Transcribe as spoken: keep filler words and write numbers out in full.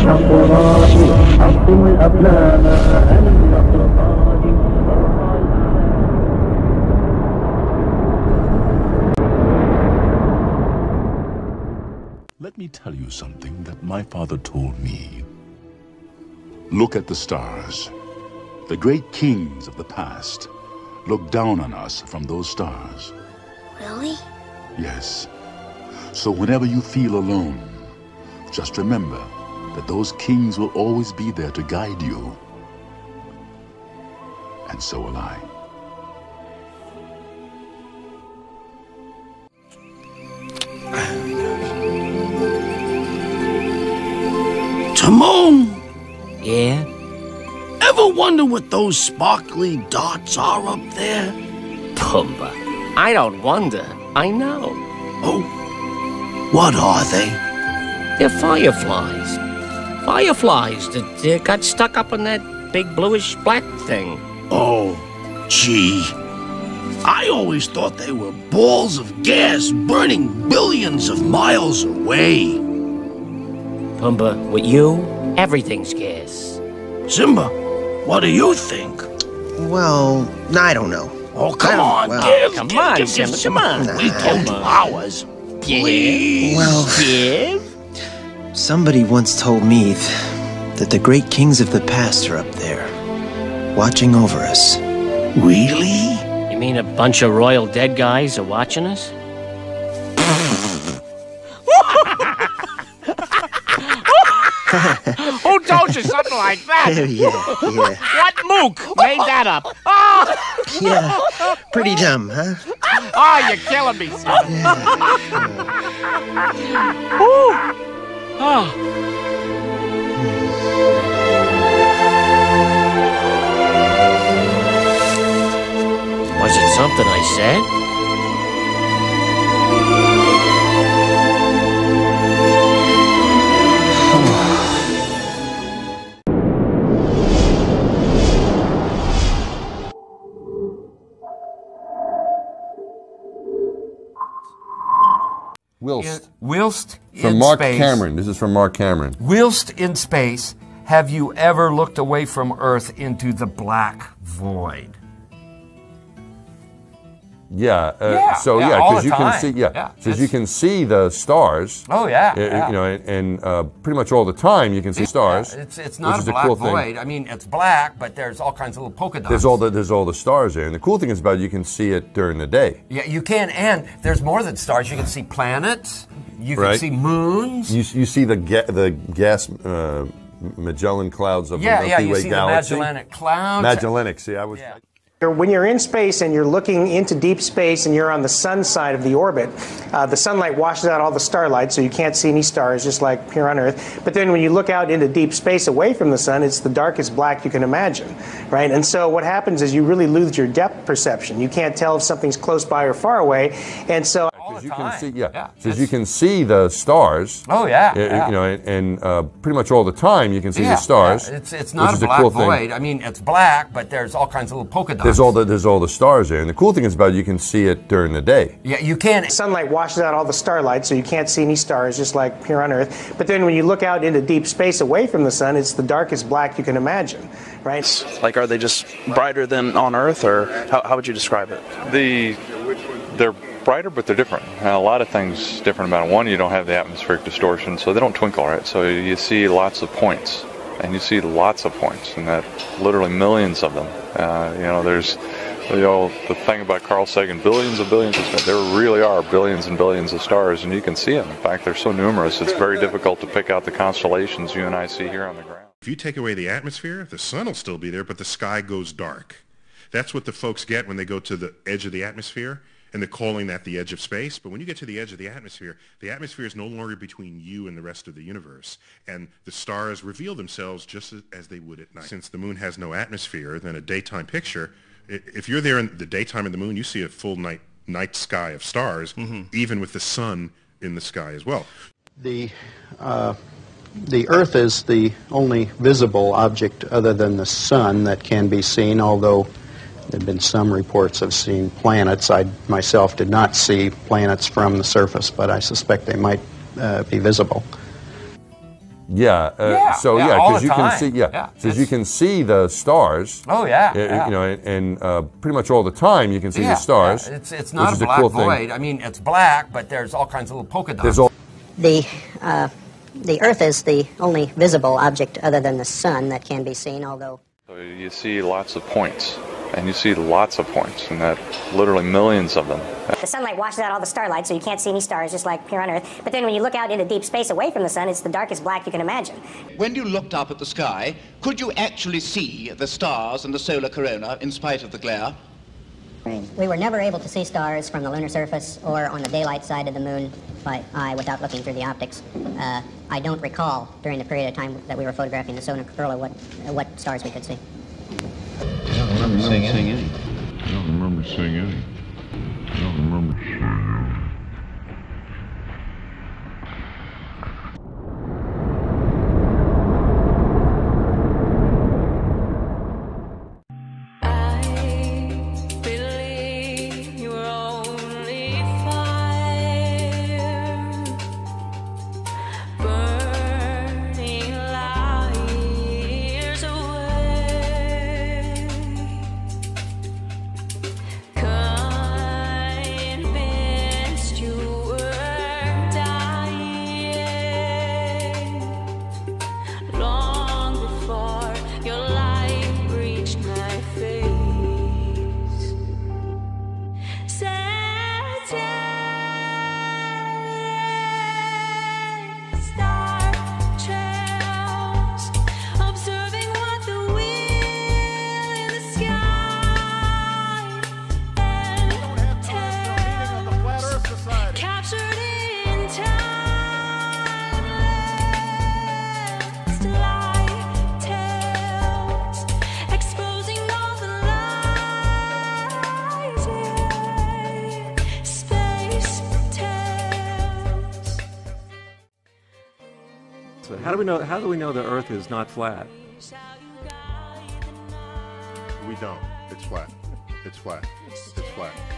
الحق راهي حطم الأقلام النصر قادم. Let me tell you something that my father told me. Look at the stars. The great kings of the past look down on us from those stars. Really? Yes. So whenever you feel alone, just remember that those kings will always be there to guide you. And so will I. Timon! Yeah? Ever wonder what those sparkly dots are up there? Pumbaa, I don't wonder. I know. Oh, what are they? They're fireflies. Fireflies that uh, got stuck up in that big bluish-black thing. Oh, gee. I always thought they were balls of gas burning billions of miles away. Pumbaa, with you, everything's gas. Simba, what do you think? Well, I don't know. Oh, come on, well, give, come give, on, give, Simba, give, come on. We told you ours. Please. Well, Give? somebody once told me th that the great kings of the past are up there, watching over us. Really? You mean a bunch of royal dead guys are watching us? Who told you something like that? yeah, yeah. What mook made that up? Oh, Yeah, pretty dumb, huh? oh you're killing me, son. Oh. Was it something I said? Whilst. Whilst From in Mark space, Cameron. This is from Mark Cameron. Whilst in space, have you ever looked away from Earth into the black void? Yeah. Uh, Yeah, so yeah, yeah, all because the you can time. see, yeah, Yeah, because you can see the stars. Oh yeah, uh, yeah. You know, and, and uh, pretty much all the time you can see stars. Yeah, it's it's not which a is black cool thing. void. I mean, it's black, but there's all kinds of little polka dots. There's all the there's all the stars there, and the cool thing is about it, you can see it during the day. Yeah, you can, and there's more than stars. You can see planets. You can Right. see moons. You you see the ga- the gas uh, Magellan clouds of yeah, the yeah. Milky You Way see galaxy. the Magellanic Clouds. Magellanic. See, I was. Yeah. When you're in space and you're looking into deep space and you're on the sun side of the orbit, uh, the sunlight washes out all the starlight, so you can't see any stars, just like here on Earth. But then when you look out into deep space away from the sun, it's the darkest black you can imagine, right? And so what happens is you really lose your depth perception. You can't tell if something's close by or far away, and so. Because you time. can see, yeah, Yeah, because you can see the stars. Oh yeah, uh, yeah. You know, and, and uh, pretty much all the time you can see Yeah, the stars. yeah. It's it's which not is a black cool thing. void. I mean, it's black, but there's all kinds of little polka dots. There's all the there's all the stars there, and the cool thing is about it, you can see it during the day. Yeah, you can. Sunlight washes out all the starlight, so you can't see any stars, just like here on Earth. But then when you look out into deep space away from the sun, it's the darkest black you can imagine, right? Like, are they just brighter than on Earth, or how, how would you describe it? The they're brighter, but they're different. And a lot of things different about them. One, you don't have the atmospheric distortion, so they don't twinkle, right? So you see lots of points, and you see lots of points, and that literally millions of them. Uh, you know, there's you know the thing about Carl Sagan, billions and billions of stars. There really are billions and billions of stars, and you can see them. In fact, they're so numerous, it's very difficult to pick out the constellations you and I see here on the ground. If you take away the atmosphere, the sun will still be there, but the sky goes dark. That's what the folks get when they go to the edge of the atmosphere, and they're calling that the edge of space. But when you get to the edge of the atmosphere, the atmosphere is no longer between you and the rest of the universe, and the stars reveal themselves just as, as they would at night. Since the moon has no atmosphere, then a daytime picture, if you're there in the daytime of the moon, you see a full night night sky of stars, mm-hmm. even with the sun in the sky as well. The uh, the Earth is the only visible object other than the sun that can be seen, although there have been some reports of seeing planets. I myself did not see planets from the surface, but I suspect they might uh, be visible. Yeah. Uh, Yeah, so yeah, yeah, all because the you can time. see, yeah, Yeah, because you can see the stars. Oh, yeah, uh, yeah. You know, and, and uh, pretty much all the time you can see Yeah, the stars. yeah. It's it's which not is a black cool thing. void. I mean, it's black, but there's all kinds of little polka dots. There's all. The, uh, the Earth is the only visible object other than the sun that can be seen, although... So you see lots of points, and you see lots of points, and that literally millions of them. The sunlight washes out all the starlight, so you can't see any stars, just like here on Earth. But then when you look out into deep space away from the sun, it's the darkest black you can imagine. When you looked up at the sky, could you actually see the stars and the solar corona in spite of the glare? We were never able to see stars from the lunar surface or on the daylight side of the moon by eye without looking through the optics. Uh, I don't recall during the period of time that we were photographing the solar corona what, uh, what stars we could see. I don't remember seeing any. I don't remember seeing any. I don't remember seeing any. How do we know? How do we know the Earth is not flat? We don't. It's flat. It's flat. It's flat.